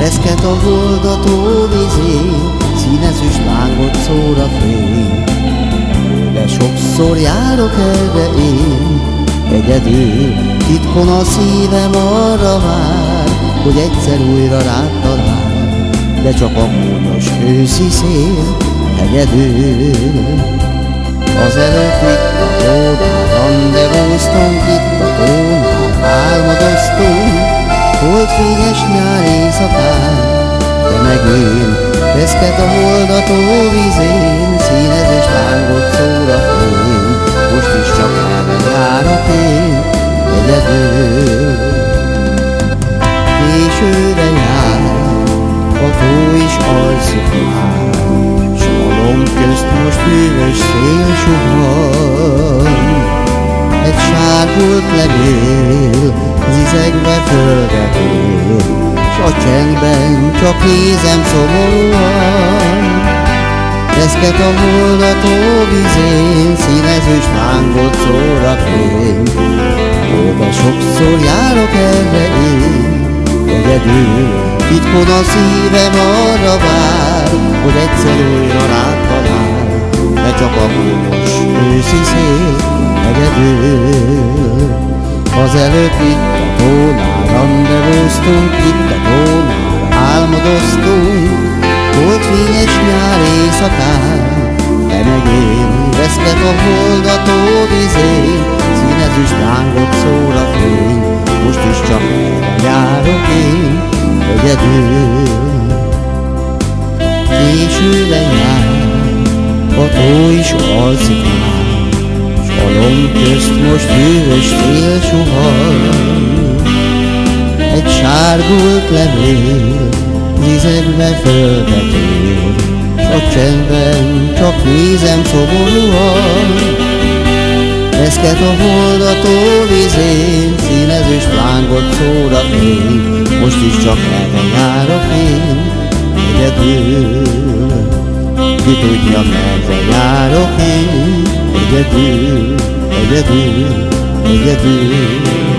Reszket a hold a tóvizén, színezős lángot szór a fény. De sokszor járok erre én, egyedül, titkon a szívem arra vár, hogy egyszer újra rád talál, de csak a hónos őszi szél hegyedül. Azelőtt itt a tónál randevúztunk, itt a tónál álmodoztunk, holdfényes nyár éjszakán, te meg én, reszket a hold a tóvizén, színezős lángot szór a fény. Most is csak erre járok én, egyedül. Későre jár, a tó is alszik már, s a lomb közt most hűvös szél suhan. Egy sárgult levél zizegve földet él, s a csendben csak nézem szomorúan. Reszket a hold a tóvizén, színezős lángot szór a fény. Ó, de sokszor járok erre én, egyedül, titkon a szívem arra vár, hogy egyszer újra rád talál, de csak a hónos őszi szél egyedül. Azelőtt itt a tónál randevúztunk, itt a tónál álmodoztunk, holdfényes nyár éjszakán, te meg én, reszket a hold a tóvizén, színezős lángot szór a fény. Most is csak erre járok én, egyedül. Későre jár, a tó is alszik már, s a lomb közt most hűvös szél suhan. Egy sárgult levél zizegve földet ér, s a csendben csak nézem szomorúan. Reszket a hold a tóvizén, színezős lángot szór a fény. Most is csak erre járok én, egyedül. Ki tudja, merre járok én, egyedül, egyedül, egyedül.